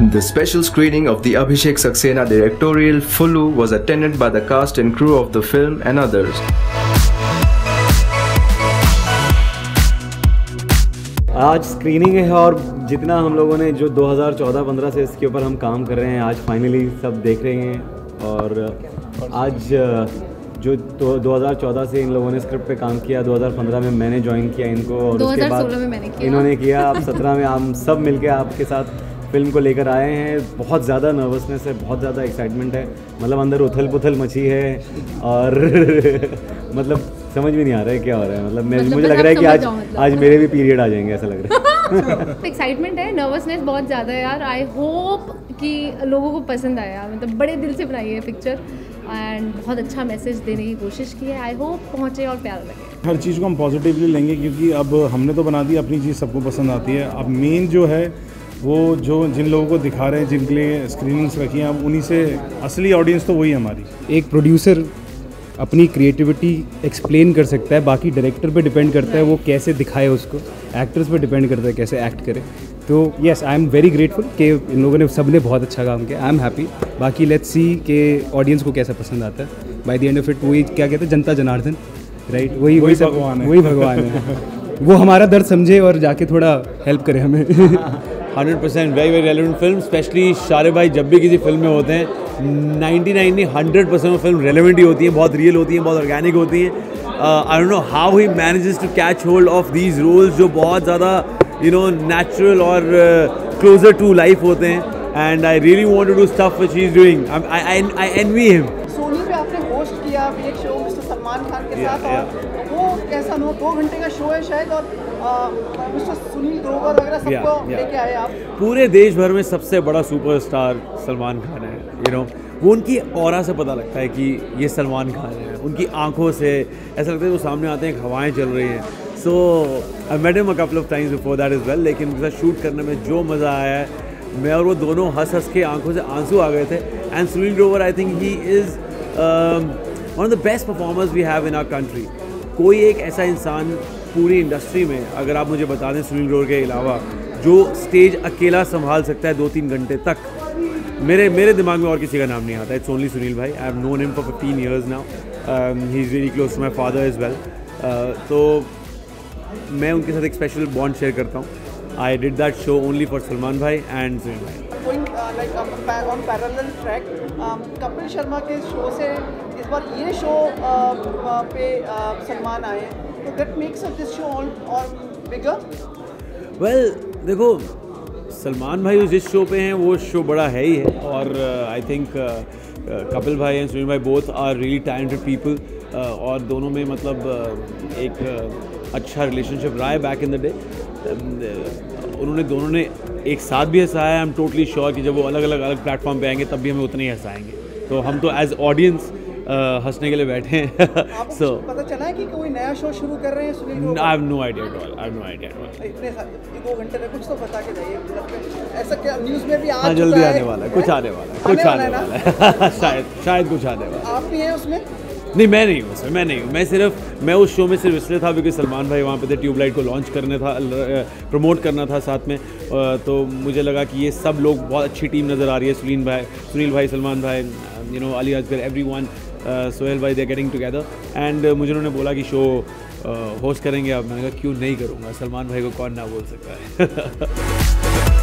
The special screening of the Abhishek Saxena directorial Phullu was attended by the cast and crew of the film and others. आज screening है और जितना हम लोगों ने जो 2014-15 से इसके ऊपर हम काम कर रहे हैं, आज फाइनली सब देख रहे हैं। और आज जो 2014 से इन लोगों ने स्क्रिप्ट पे काम किया, 2015 में मैंने ज्वाइन किया इनको, और उसके बाद में मैंने किया। इन्होंने किया। अब 17 में हम सब मिलके आपके साथ फिल्म को लेकर आए हैं। बहुत ज़्यादा नर्वसनेस है, बहुत ज़्यादा एक्साइटमेंट है, मतलब अंदर उथल पुथल मची है और मतलब समझ भी नहीं आ रहा है क्या हो रहा है। मतलब मुझे लग रहा है कि आज मेरे भी पीरियड आ जाएंगे, ऐसा लग रहा है। एक्साइटमेंट है, नर्वसनेस बहुत ज़्यादा है यार। आई होप कि लोगों को पसंद आया, मतलब बड़े दिल से बनाई है पिक्चर एंड बहुत अच्छा मैसेज देने की कोशिश की है। आई होप पहुँचे और प्यार लगे। हर चीज़ को हम पॉजिटिवली लेंगे क्योंकि अब हमने तो बना दी, अपनी चीज़ सबको पसंद आती है। अब मेन जो है वो जो जिन लोगों को दिखा रहे हैं, जिनके लिए स्क्रीनिंग्स रखी हैं, अब उन्हीं से असली ऑडियंस तो वही हमारी। एक प्रोड्यूसर अपनी क्रिएटिविटी एक्सप्लेन कर सकता है, बाकी डायरेक्टर पे डिपेंड करता है वो कैसे दिखाए उसको, एक्टर्स पे डिपेंड करता है कैसे एक्ट करे। तो yes, I am very grateful कि इन लोगों ने सब ने बहुत अच्छा काम किया। I am happy. बाकी लेट्स सी कि ऑडियंस को कैसा पसंद आता है। By the end of it वही क्या कहते हैं, जनता जनार्दन, राइट? वही भगवान है, वही भगवान है। वो हमारा दर्द समझे और जाके थोड़ा हेल्प करे हमें। 100% वेरी रेलेवेंट फिल्म, स्पेशली शारे भाई जब भी किसी फिल्म में होते हैं 99 नहीं 100% वो फिल्म रेलेवेंट ही होती है, बहुत रियल होती है, बहुत ऑर्गेनिक होती है। I don't know how he manages to catch hold of these roles जो बहुत ज़्यादा नेचुरल और क्लोजर टू लाइफ होते हैं। And I really want to do stuff which he is doing. I envy him. Sony पे आपने host किया एक शो मिस्टर सलमान खान के साथ, और वो कैसा 2 घंटे का शो है शायद, और मिस्टर सुनील ग्रोवर वगैरह सबको लेके आए आप। पूरे देश भर में सबसे बड़ा सुपरस्टार सलमान खान है। वो उनकी ऑरा से पता लगता है कि ये सलमान खान है। उनकी आंखों से ऐसा लगता है वो सामने आते हैं, हवाएं चल रही हैं। So I met him a couple of times before that is well, लेकिन उनके साथ शूट करने में जो मज़ा आया है, मैं और वो दोनों हंस हंस के आंखों से आंसू आ गए थे। And Sunil Grover, I think he is one of the best performers we have in our country. कोई एक ऐसा इंसान पूरी इंडस्ट्री में, अगर आप मुझे बता दें सुनील ग्रोवर के अलावा, जो स्टेज अकेला संभाल सकता है 2-3 घंटे तक, मेरे दिमाग में और किसी का नाम नहीं आता। इट्स ओनली सुनील भाई। I have known him for 15 years now. He is very close to my father as well. तो मैं उनके साथ एक स्पेशल बॉन्ड शेयर करता हूँ। I did that show only for Salman भाई एंड सुनील भाई। Like on parallel track, Kapil Sharma के शो से इस बार ये शो पे सलमान आए हैं, तो दैट मेक्स दिस शो और बिगर। वेल देखो, सलमान भाई जिस शो पे हैं वो शो बड़ा है ही है, और आई थिंक कपिल भाई एंड सुनील भाई both are really talented people, और दोनों में मतलब एक अच्छा रिलेशनशिप रहा है बैक इन द डे। उन्होंने दोनों ने एक साथ भी हंसाया। आई एम टोटली श्योर कि जब वो अलग अलग प्लेटफॉर्म पे आएंगे तब भी हमें उतने ही हंसाएंगे। तो हम तो एज ऑडियंस हंसने के लिए बैठे हैं। सो पता चला है कि कोई नया शो शुरू कर रहे हैं Sunil Grover? I have no idea at all. I have no idea at all. इतने 2 घंटे में कुछ तो बता के जाइए। ऐसा क्या न्यूज़ में भी हाँ, जल्दी आने वाला है, कुछ आने वाला है, कुछ आने वाला है। शायद कुछ आने वाला है। आप भी हैं उसमें? नहीं, मैं नहीं हूँ उसमें, मैं नहीं हूँ। मैं उस शो में सिर्फ इसलिए था क्योंकि सलमान भाई वहाँ पे थे, ट्यूबलाइट को लॉन्च करने था, प्रमोट करना था साथ में। तो मुझे लगा कि ये सब लोग बहुत अच्छी टीम नज़र आ रही है। सुनील भाई, सलमान भाई, अली असगर, एवरीवन, सोहेल भाई, they are getting together. And मुझे उन्होंने बोला कि शो होस्ट करेंगे। अब मैंने कहा क्यों नहीं करूँगा, सलमान भाई को कौन ना बोल सकता है।